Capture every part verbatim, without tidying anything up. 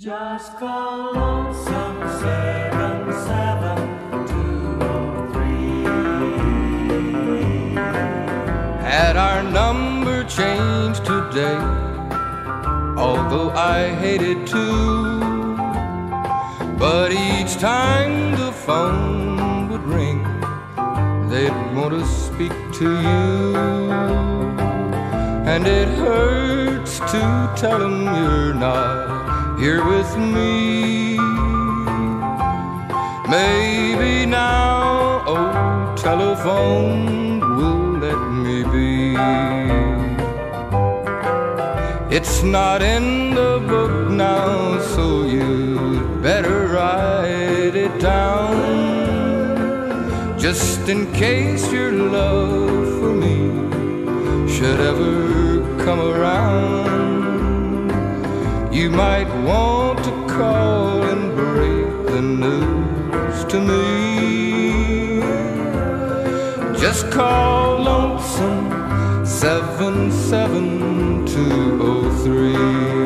Just call Lonesome seven seven two oh three. Had our number changed today, although I hated to, but each time the phone would ring, they'd want to speak to you. And it hurts to tell them you're not here with me. Maybe now old telephone will let me be. It's not in the book now, so you'd better write it down, just in case your love for me should ever come around. You might want to call and break the news to me. Just call Lonesome seven seven two oh three.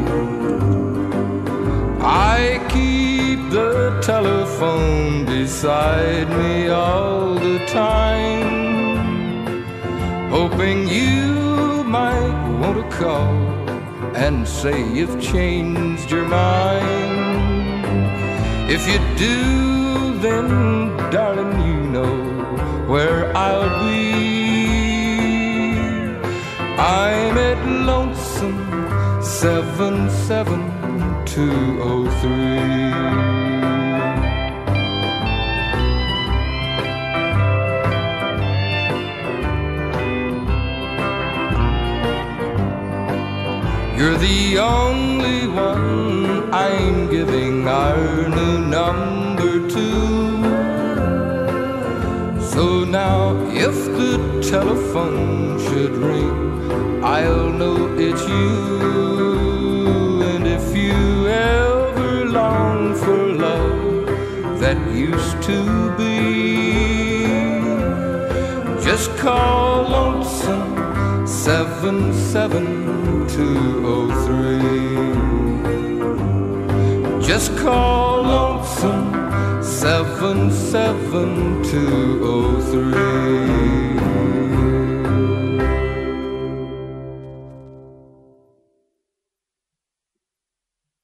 I keep the telephone beside me all the time, hoping you might want to call and say you've changed your mind. If you do, then darling, you know where I'll be. I'm at Lonesome seven seven two oh three. You're the only one I'm giving our new number to. So now if the telephone should ring, I'll know it's you. And if you ever long for love that used to be, just call Lonesome seven seven two oh three. Just call Lonesome seven seven two oh three.